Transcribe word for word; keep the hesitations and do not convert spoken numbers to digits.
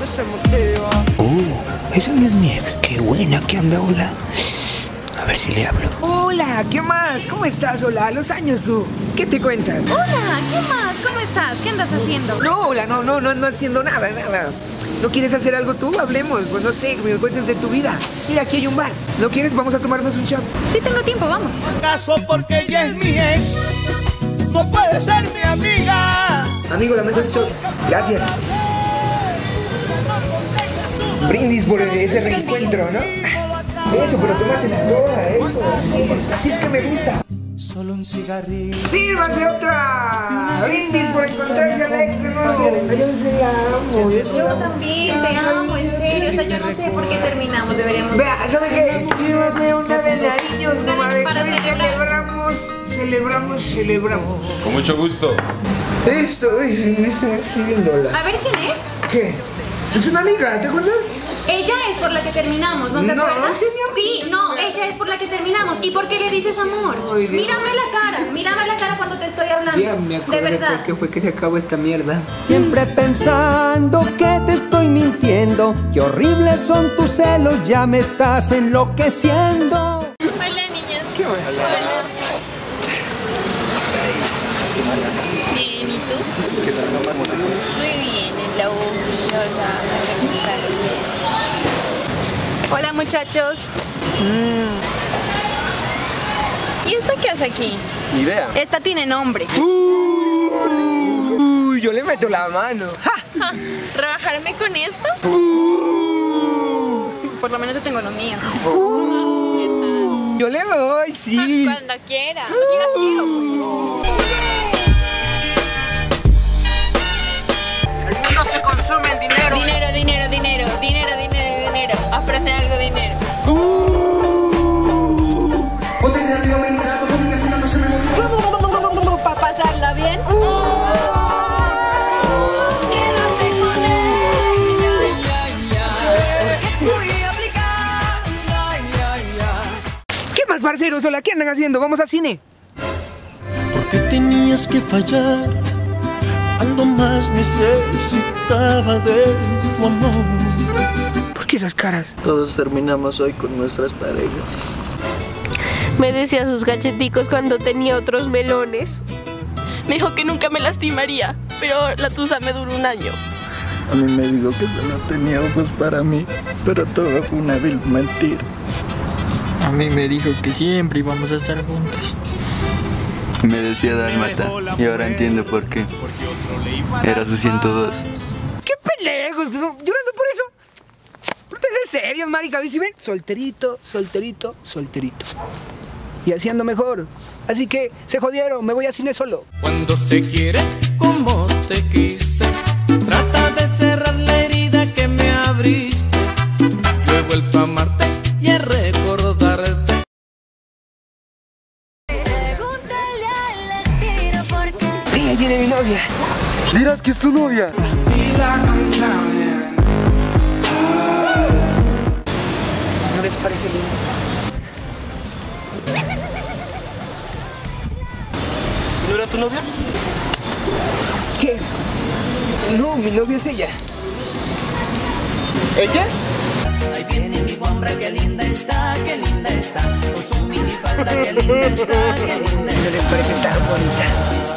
se motiva. Oh, esa no es mi ex. Qué buena que anda, hola. A ver si le hablo. Hola, ¿qué más? ¿Cómo estás? Hola, a los años tú. ¿Qué te cuentas? Hola, ¿qué más? ¿Cómo estás? ¿Qué andas haciendo? No, hola, no, no, no, no haciendo nada, nada. ¿No quieres hacer algo tú? Hablemos, pues no sé, me cuentes de tu vida. Mira, aquí hay un bar. ¿No quieres? Vamos a tomarnos un shot. Sí, tengo tiempo, vamos. ¿Acaso porque ella es mi ex no puede ser mi amiga? Amigo, dame dos shots. Gracias. Brindis por ese reencuentro, ¿no? Eso, pero tómatela toda, eso, así es. Así es que me gusta. Solo un cigarrillo. ¡Sírvase otra! Brindis por encontrarse al ex de nuevo. Yo se la amo. Yo también te amo, en serio. O sea, yo no sé por qué terminamos, deberíamos... Vea, ¿sabe qué? Sírvame una de nariños, no Una de para que celebrar. celebramos, celebramos, celebramos. Con mucho gusto. Esto es, me están escribiéndola. A ver, ¿quién es? ¿Qué? Es una amiga, ¿te acuerdas? Ella es por la que terminamos, ¿no te No, acuerdas? señor. Sí, no, ella es por la que terminamos. ¿Y por qué le dices amor? Ay, Dios. Mírame la cara, mírame la cara cuando te estoy hablando. Ya me de acordé verdad. por qué fue que se acabó esta mierda. Siempre pensando que te estoy mintiendo. Qué horribles son tus celos, ya me estás enloqueciendo. Hola, niñas. ¿Qué más? Hola. Bien, ¿y tú? ¿Qué tal, mamá? Muy bien, en la uni, hola. Hola, muchachos. Mm. ¿Y esta qué hace aquí? Ni idea. Esta tiene nombre. Uy, yo le meto la mano. ¡Ja! Ja, ¿rebajarme con esto? Por lo menos yo tengo lo mío. Yo le doy, sí. Cuando quiera. Cuando quieras quiero. El mundo se consume en dinero. Dinero, dinero, dinero, dinero, dinero, dinero. Ofrece algo dinero. ¿Para pasarla bien? Quédate con él. Porque es muy aplicado. ¿Qué más, parceros? Hola, ¿qué andan haciendo? ¿Vamos al cine? Porque tenías que fallar cuando más necesitaba de tu amor. ¿Por qué esas caras? Todos terminamos hoy con nuestras parejas. Me decía sus gacheticos cuando tenía otros melones. Me dijo que nunca me lastimaría, pero la tusa me duró un año. A mí me dijo que solo tenía ojos para mí, pero todo fue una vil mentira. A mí me dijo que siempre íbamos a estar juntos. Me decía Dálmata y ahora entiendo por qué. Era su ciento dos. ¡Qué pelejos que son! ¿Llorando por eso? Pónganse serios, marica. ¿Ves si ven? Solterito, solterito, solterito. Y así ando mejor. Así que se jodieron, me voy a cine solo. Cuando se quiere como te quise, trata de cerrar la herida que me abriste. Yo he vuelto a amarte y a recordarte. Pregúntale al destino por qué. Y ahí viene mi novia. Dirás que es tu novia. ¿No les parece lindo? ¿No era tu novia? ¿Qué? No, mi novia es ella. ¿Ella? Ahí viene mi guambra, qué linda está, qué linda está. Con su minifalda, qué linda está, qué linda está. ¿No les parece tan bonita?